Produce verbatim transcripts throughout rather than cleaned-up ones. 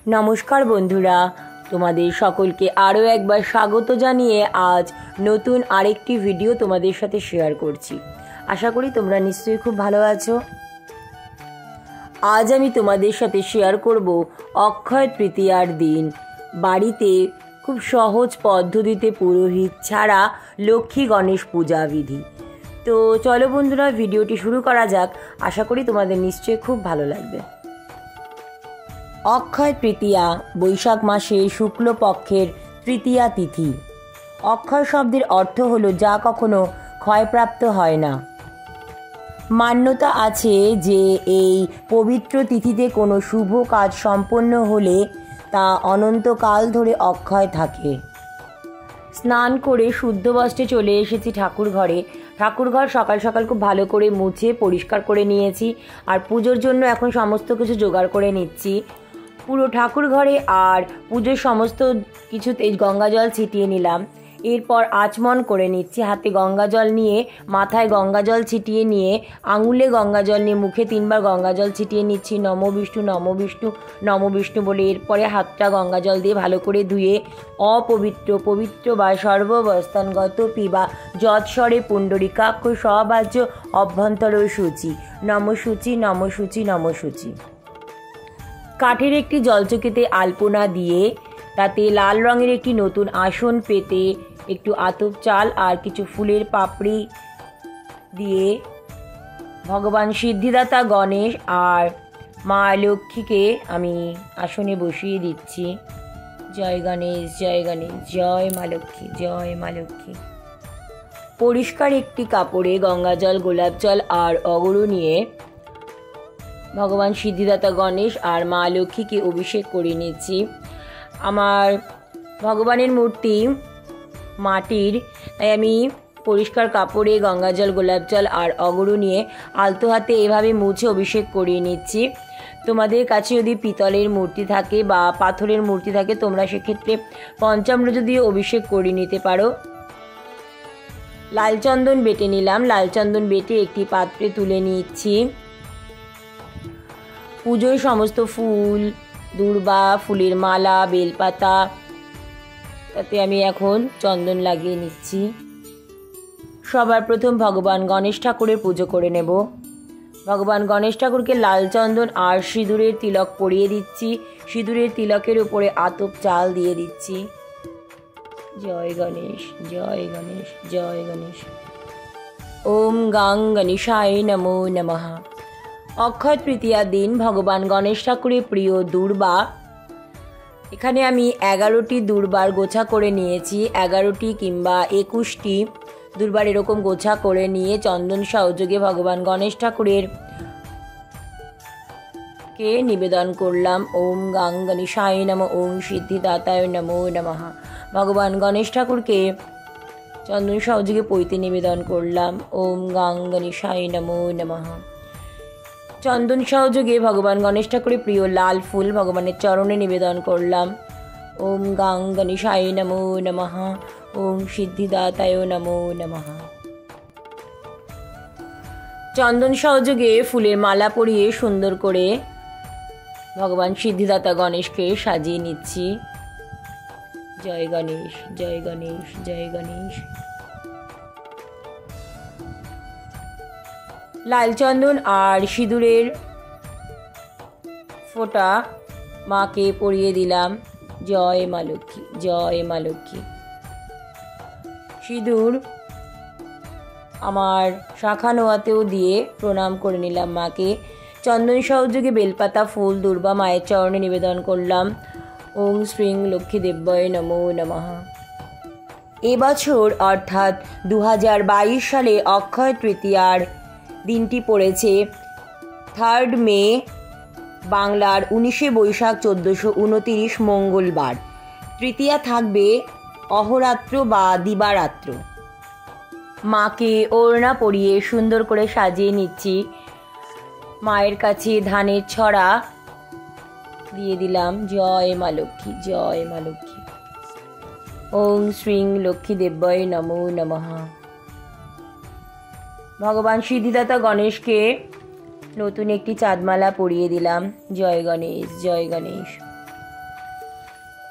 নমস্কার বন্ধুরা, তোমাদের সকলকে আরও একবার স্বাগত জানিয়ে আজ নতুন আরেকটি ভিডিও তোমাদের সাথে শেয়ার করছি। আশা করি তোমরা নিশ্চয়ই খুব ভালো আছো। আজ আমি তোমাদের সাথে শেয়ার করব অক্ষয় তৃতীয়ার দিন বাড়িতে খুব সহজ পদ্ধতিতে পুরোহিত ছাড়া লক্ষ্মী গণেশ পূজা বিধি। তো চলো বন্ধুরা, ভিডিওটি শুরু করা যাক। আশা করি তোমাদের নিশ্চয়ই খুব ভালো লাগবে। অক্ষয় তৃতীয়া বৈশাখ মাসে শুক্লপক্ষের তৃতীয়া তিথি। অক্ষয় শব্দের অর্থ হলো যা কখনো ক্ষয়প্রাপ্ত হয় না। মান্যতা আছে যে এই পবিত্র তিথিতে কোনো শুভ কাজ সম্পন্ন হলে তা অনন্তকাল ধরে অক্ষয় থাকে। স্নান করে শুদ্ধ বস্ত্রে চলে এসেছি ঠাকুর ঘরে। ঠাকুরঘর সকাল সকাল খুব ভালো করে মুছে পরিষ্কার করে নিয়েছি, আর পুজোর জন্য এখন সমস্ত কিছু জোগাড় করে নিচ্ছি। পুরো ঠাকুর ঘরে আর পুজোর সমস্ত কিছুতে গঙ্গা জল ছিটিয়ে নিলাম। এরপর আচমন করে নিচ্ছি। হাতে গঙ্গা জল নিয়ে মাথায় গঙ্গা জল ছিটিয়ে নিয়ে আঙুলে গঙ্গা জল নিয়ে মুখে তিনবার গঙ্গা জল ছিটিয়ে নিচ্ছি। নম বিষ্ণু নম বিষ্ণু নম বিষ্ণু বলে এরপরে হাতটা গঙ্গা জল দিয়ে ভালো করে ধুয়ে অপবিত্র পবিত্র বা সর্ববস্থানগত পিবা যৎস্বরে পুণ্ডরিকাক্ষ সবাজ্য অভ্যন্তর সূচি নম সূচি নম সূচি নম সূচি। কাঠের একটি জলচকিতে আলপনা দিয়ে তাতে লাল রঙের একটি নতুন আসন পেতে একটু আতপ চাল আর কিছু ফুলের পাপড়ি দিয়ে ভগবান সিদ্ধিদাতা গণেশ আর মা লক্ষ্মীকে আমি আসনে বসিয়ে দিচ্ছি। জয় গণেশ জয় গণেশ জয় মা লক্ষ্মী জয় মা লক্ষ্মী। পরিষ্কার একটি কাপড়ে গঙ্গা জল গোলাপ জল আর অগরু নিয়ে ভগবান সিদ্ধিদাতা গণেশ আর মা লক্ষ্মীকে অভিষেক করে নিচ্ছি। আমার ভগবানের মূর্তি মাটির, তাই আমি পরিষ্কার কাপড়ে গঙ্গা জল গোলাপ জল আর অগরু নিয়ে আলতো হাতে এভাবে মুছে অভিষেক করিয়ে নিচ্ছি। তোমাদের কাছে যদি পিতলের মূর্তি থাকে বা পাথরের মূর্তি থাকে তোমরা সেক্ষেত্রে পঞ্চামৃত দিয়ে অভিষেক করে নিতে পারো। লাল চন্দন বেটে নিলাম। লাল চন্দন বেটে একটি পাত্রে তুলে নিচ্ছি। পুজোয় সমস্ত ফুল দূর্বা ফুলের মালা বেলপাতা তাতে আমি এখন চন্দন লাগিয়ে নিচ্ছি। সবার প্রথম ভগবান গণেশ ঠাকুরের পুজো করে নেব। ভগবান গণেশ ঠাকুরকে লাল চন্দন আর সিঁদুরের তিলক পরিয়ে দিচ্ছি। সিঁদুরের তিলকের উপরে আতপ চাল দিয়ে দিচ্ছি। জয় গণেশ জয় গণেশ জয় গণেশ। ওম গাং গণেশায় নমো নমঃ। অক্ষয় তৃতীয়ার দিন ভগবান গণেশ ঠাকুরের প্রিয় দূর্বা, এখানে আমি এগারোটি দূর্বার গোছা করে নিয়েছি। এগারোটি কিংবা একুশটি দূর্বার এরকম গোছা করে নিয়ে চন্দন সহযোগে ভগবান গণেশ ঠাকুরের কে নিবেদন করলাম। ওম গাং গণেশায় নমঃ ওম সিদ্ধিদাতায় নমো নমঃ। ভগবান গণেশ ঠাকুরকে চন্দন সহযোগে পৈতে নিবেদন করলাম। ওম গাং গণেশায় নমো নমঃ। চন্দন সহযোগে ভগবান গণেশ ঠাকুরের প্রিয় লাল ফুল ভগবানের চরণে নিবেদন করলাম। ওম গাং গণেশায় নমো নমঃ ওম সিদ্ধিদাতায় নমো নমঃ। চন্দন সহযোগে ফুলের মালা পরিয়ে সুন্দর করে ভগবান সিদ্ধিদাতা গণেশকে সাজিয়ে নিচ্ছি। জয় গণেশ জয় গণেশ জয় গণেশ। লাল চন্দন আর সিঁদুরের ফোঁটা মাকে পরিয়ে দিলাম। জয় মা লক্ষ্মী জয় মা লক্ষ্মী। সিঁদুর আমার শাখা নোয়াতেও দিয়ে প্রণাম করে নিলাম মাকে। চন্দন সহযোগে বেলপাতা ফুল দূর্বা মায়ের চরণে নিবেদন করলাম। ওম শ্রীং লক্ষ্মী দেব্যয় নমো নমঃ। এবছর অর্থাৎ দু হাজার বাইশ সালে অক্ষয় তৃতীয়ার দিনটি পড়েছে থার্ড মে, বাংলার উনিশে বৈশাখ চোদ্দোশো উনতিরিশ মঙ্গলবার। তৃতীয়া থাকবে অহরাত্র বা দিবারাত্র। মাকে ওড়না পরিয়ে সুন্দর করে সাজিয়ে নিচ্ছি। মায়ের কাছে ধানের ছড়া দিয়ে দিলাম। জয় মা লক্ষ্মী জয় মা লক্ষ্মী। ওম শ্রীং লক্ষ্মী দেব্যয় নমো নমঃ। ভগবান সিদ্ধিদাতা গণেশকে নতুন একটি চাঁদমালা পরিয়ে দিলাম। জয় গণেশ জয় গণেশ।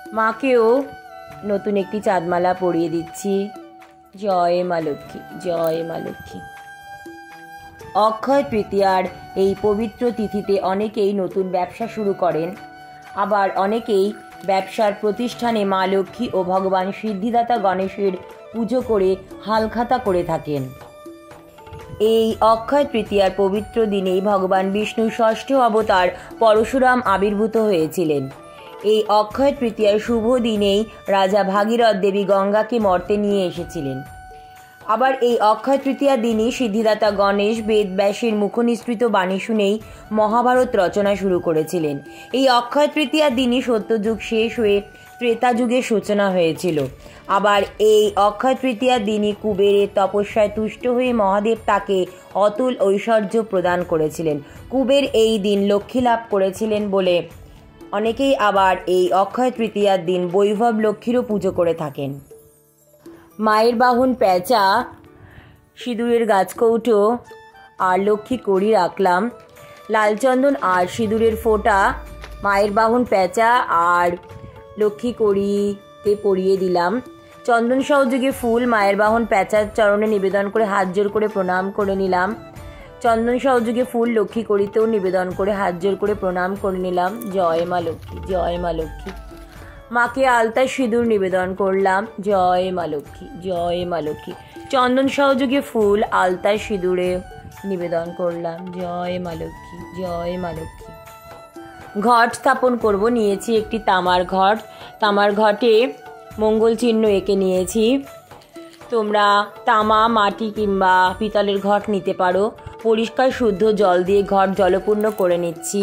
মাকেও নতুন একটি চাঁদমালা পরিয়ে দিচ্ছি। জয় মা লক্ষ্মী, জয় মা লক্ষ্মী। অক্ষয় তৃতীয়ার এই পবিত্র তিথিতে অনেকেই নতুন ব্যবসা শুরু করেন, আবার অনেকেই ব্যবসার প্রতিষ্ঠানে মা লক্ষ্মী ও ভগবান সিদ্ধিদাতা গণেশের পুজো করে হালখাতা করে থাকেন। এই অক্ষয় তৃতীয়ার পবিত্র দিনেই ভগবান বিষ্ণুর ষষ্ঠ অবতার পরশুরাম আবির্ভূত হয়েছিলেন। এই অক্ষয় তৃতীয়ার শুভ দিনেই রাজা ভাগীরথ দেবী গঙ্গাকে মর্তে নিয়ে এসেছিলেন। আবার এই অক্ষয় তৃতীয়া দিনই সিদ্ধিদাতা গণেশ বেদব্যাসের মুখনিসৃত বাণী শুনেই মহাভারত রচনা শুরু করেছিলেন। এই অক্ষয় তৃতীয়া দিনই সত্যযুগ শেষ হয়ে ত্রেতা যুগের সূচনা হয়েছিল। আবার এই অক্ষয় তৃতীয়া দিনই কুবেরের তপস্যায় তুষ্ট হয়ে মহাদেব তাকে অতুল ঐশ্বর্য প্রদান করেছিলেন। কুবের এই দিন লক্ষ্মী লাভ করেছিলেন বলে অনেকেই আবার এই অক্ষয় তৃতীয়ার দিন বৈভব লক্ষ্মীরও পুজো করে থাকেন। মায়ের বাহন প্যাঁচা, সিঁদুরের গাছকৌটো আর লক্ষ্মী কড়ি রাখলাম। লালচন্দন আর সিঁদুরের ফোঁটা মায়ের বাহন প্যাঁচা আর লক্ষ্মী কড়িতে পরিয়ে দিলাম। চন্দন সহযোগে ফুল মায়ের বাহন প্যাঁচার চরণে নিবেদন করে হাত জোর করে প্রণাম করে নিলাম। চন্দন সহযোগে ফুল লক্ষ্মী কড়িতেও নিবেদন করে হাত জোর করে প্রণাম করে নিলাম। জয় মা লক্ষ্মী, জয় মা লক্ষ্মী। মাকে আলতা সিঁদুর নিবেদন করলাম। জয় মা লক্ষ্মী, জয় মা লক্ষ্মী। চন্দন সহযোগে ফুল আলতা সিঁদুরে নিবেদন করলাম। জয় মা লক্ষ্মী, জয় মা লক্ষ্মী। ঘট স্থাপন করব। নিয়েছি একটি তামার ঘট। তামার ঘটে মঙ্গল চিহ্ন এঁকে নিয়েছি। তোমরা তামা, মাটি কিংবা পিতলের ঘট নিতে পারো। পরিষ্কার শুদ্ধ জল দিয়ে ঘট জলপূর্ণ করে নিচ্ছি।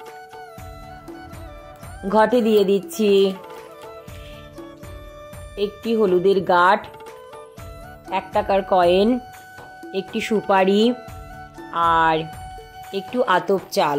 ঘটে দিয়ে দিচ্ছি একটি হলুদের গাঁঠ, এক টাকার কয়েন, একটি সুপারি আর একটু আতপ চাল।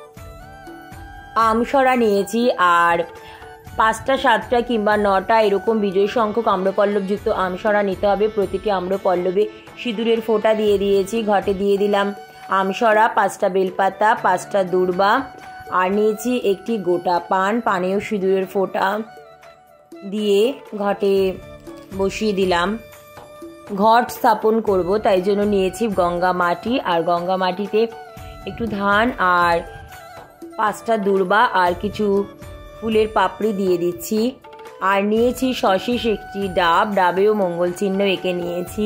আমসরা নিয়েছি আর পাঁচটা, সাতটা কিংবা নটা এরকম বিজয় সংখ্যক আম্রপল্লবযুক্ত আমসরা নিতে হবে। প্রতিটি আম্রপল্লবে সিঁদুরের ফোঁটা দিয়ে দিয়েছি। ঘটে দিয়ে দিলাম আমসরা, পাঁচটা বেলপাতা, পাঁচটা দূর্বা আর নিয়েছি একটি গোটা পান। পানেও সিঁদুরের ফোঁটা দিয়ে ঘটে বসিয়ে দিলাম। ঘট স্থাপন করব, তাই জন্য নিয়েছি গঙ্গা মাটি আর গঙ্গা মাটিতে একটু ধান আর পাঁচটা দূর্বা আর কিছু ফুলের পাপড়ি দিয়ে দিচ্ছি। আর নিয়েছি সশীষ একটি ডাব, ডাবেও মঙ্গল চিহ্ন এঁকে নিয়েছি।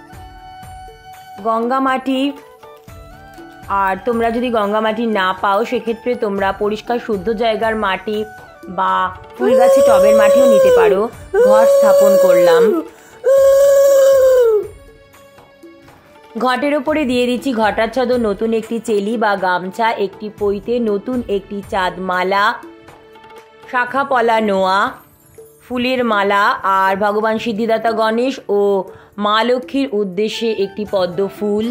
গঙ্গা মাটি, আর তোমরা যদি গঙ্গা মাটি না পাও সেক্ষেত্রে তোমরা পরিষ্কার শুদ্ধ জায়গার মাটি বা ফুল গাছে টবের মাটিও নিতে পারো। ঘট স্থাপন করলাম। ঘটের ওপরে দিয়ে দিচ্ছি ঘটাচ্ছদ নতুন একটি চেলি বা গামছা, একটি পৈতে নতুন একটি চাঁদমালা, শাখা পলা নোয়া, ফুলের মালা আর ভগবান সিদ্ধিদাতা গণেশ ও মা লক্ষ্মীর উদ্দেশ্যে একটি পদ্ম ফুল।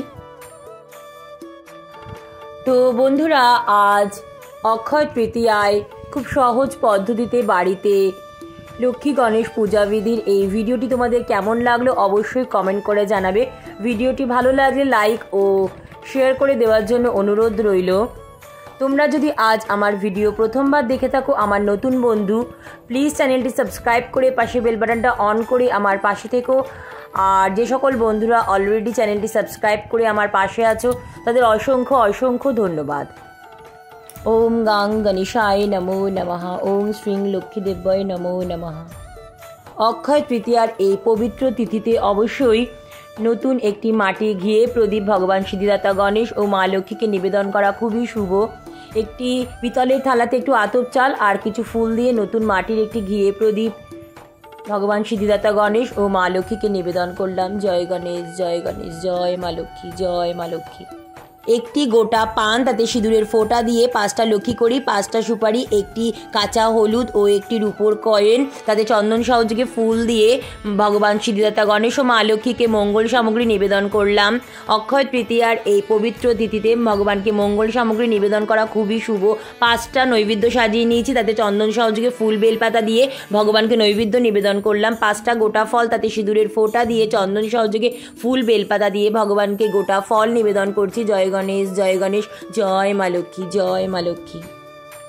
তো বন্ধুরা, আজ অক্ষয় তৃতীয়ায় খুব সহজ পদ্ধতিতে বাড়িতে লক্ষ্মী গণেশ পূজাবিধির এই ভিডিওটি তোমাদের কেমন লাগলো অবশ্যই কমেন্ট করে জানাবে। ভিডিওটি ভালো লাগলে লাইক ও শেয়ার করে দেওয়ার জন্য অনুরোধ রইল। তোমরা যদি আজ আমার ভিডিও প্রথমবার দেখে থাকো, আমার নতুন বন্ধু, প্লিজ চ্যানেলটি সাবস্ক্রাইব করে পাশে বেল বাটনটা অন করে আমার পাশে থেকো। আর যে সকল বন্ধুরা অলরেডি চ্যানেলটি সাবস্ক্রাইব করে আমার পাশে আছো তাদের অসংখ্য অসংখ্য ধন্যবাদ। ওম গাং গণেশায় নমো নমঃ। ওম শ্রীং লক্ষ্মীদেব্যয় নমো নমঃ। অক্ষয় তৃতীয়ার এই পবিত্র তিথিতে অবশ্যই নতুন একটি মাটি ঘিয়ে প্রদীপ ভগবান সিদ্ধিদাতা গণেশ ও মা লক্ষ্মীকে নিবেদন করা খুবই শুভ। একটি পিতলের থালাতে একটু আতপ চাল আর কিছু ফুল দিয়ে নতুন মাটির একটি ঘিয়ে প্রদীপ ভগবান সিদ্ধিদাতা গণেশ ও মা লক্ষ্মীকে নিবেদন করলাম। জয় গণেশ, জয় গণেশ, জয় মা লক্ষ্মী, জয় মা লক্ষ্মী। একটি গোটা পান, তাতে সিঁদুরের ফোঁটা দিয়ে পাঁচটা লক্ষ্মী করি, পাঁচটা সুপারি, একটি কাঁচা হলুদ ও একটি রূপোর কয়েন, তাতে চন্দন সহযোগে ফুল দিয়ে ভগবান সিদ্ধিদাতা গণেশ ও মা লক্ষ্মীকে মঙ্গল সামগ্রী নিবেদন করলাম। অক্ষয় তৃতীয়ার এই পবিত্র তিথিতে ভগবানকে মঙ্গল সামগ্রী নিবেদন করা খুবই শুভ। পাঁচটা নৈবেদ্য সাজিয়ে নিয়েছি, তাতে চন্দন সহযোগে ফুল বেলপাতা দিয়ে ভগবানকে নৈবেদ্য নিবেদন করলাম। পাঁচটা গোটা ফল, তাতে সিঁদুরের ফোঁটা দিয়ে চন্দন সহযোগে ফুল বেলপাতা দিয়ে ভগবানকে গোটা ফল নিবেদন করছি। জয় গণেশ, জয় গণেশ, জয় মা লক্ষ্মী, জয় মা লক্ষ্মী।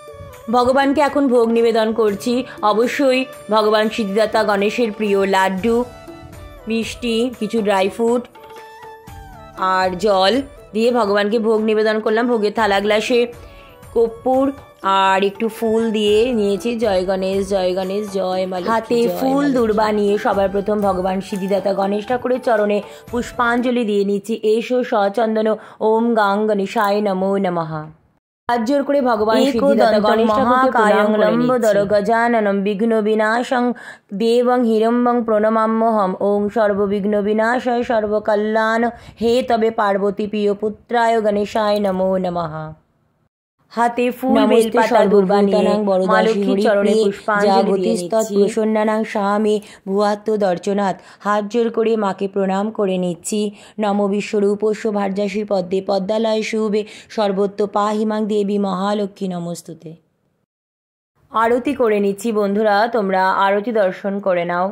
ভগবানকে এখন ভোগ নিবেদন করছি। অবশ্যই ভগবান সিদ্ধিদাতা গণেশের প্রিয় লাড্ডু, মিষ্টি, কিছু ড্রাই ফ্রুট আর জল দিয়ে ভগবানকে ভোগ নিবেদন করলাম। ভোগের থালা গ্লাসে কর্পূর আর একটু ফুল দিয়ে নিয়েছি। জয় গণেশ, জয় গণেশ, জয় মা। হাতে ফুল দুর্বা নিয়ে সবার প্রথম ভগবান সিদ্ধিদাতা গণেশ ঠাকুরের চরণে পুষ্পাঞ্জলি দিয়ে নিচ্ছি। এসো সচন্দন ওম গাং গণেশায় নমো নমঃ। হাত জোর করে ভগবান সিদ্ধিদাতা গণেশ ঠাকুরকে প্রণাম করে নিচ্ছি। গজাননম বিঘ্ন বিনাশং দেবং হিরম্বং প্রণমাম্যহম। ওং সর্ববিঘ্ন বিনাশায় সর্বকল্যাণ হে তবে পার্বতী প্রিয় পুত্রায় গণেশায় নমো নমঃ। হাতে ফুল বেলপাতা দুর্বা নিয়ে মা লক্ষ্মীর চরণে পুষ্পাঞ্জলি দিয়ে নিচ্ছি। প্রসন্নানাং স্বামী ভুয়াত্ম দর্শনাথ। হাত জোর করে মাকে প্রণাম করে নিচ্ছি। নম বিশ্বরূপস্য ভার্যাসী পদ্মে পদ্মালয় শুভে সর্বত্র পাহিমাং দেবী মহালক্ষ্মী নমস্তুতে। আরতি করে নিচ্ছি। বন্ধুরা, তোমরা আরতি দর্শন করে নাও।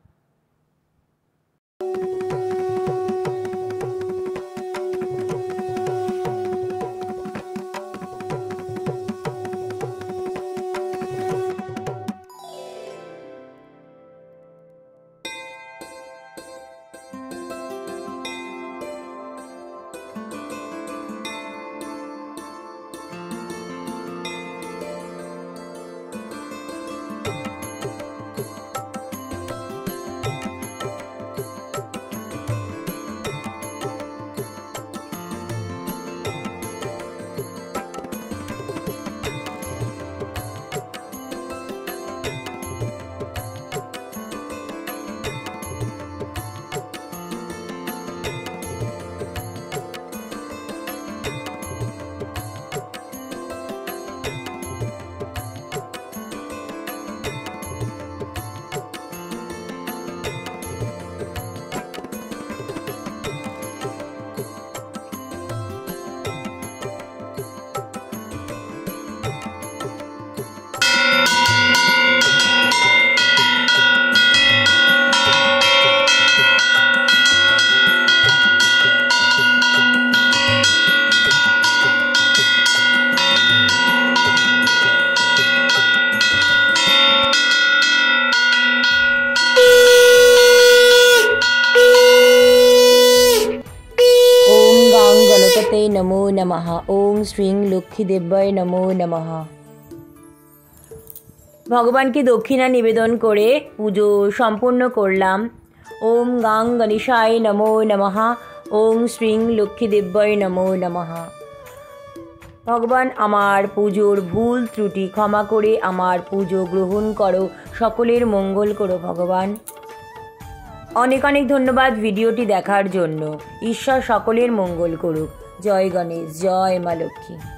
नमो नमः। ओम श्रीं লক্ষ্মীদেব্যায় নমো নমঃ। ভগবানকে দক্ষিণা নিবেদন করে পুজো সম্পূর্ণ করলাম। ওম গাং গণেশায় নমো নমঃ। ওম শ্রীং লক্ষ্মীদেব্যায় নমো নমঃ। ভগবান, আমার পুজোর ভুল ত্রুটি ক্ষমা করে আমার পুজো গ্রহণ করো, সকলের মঙ্গল করো ভগবান। অনেক অনেক ধন্যবাদ ভিডিওটি দেখার জন্য। ঈশ্বর সকলের মঙ্গল করুক। জয় গণেশ, জয় মা লক্ষ্মী।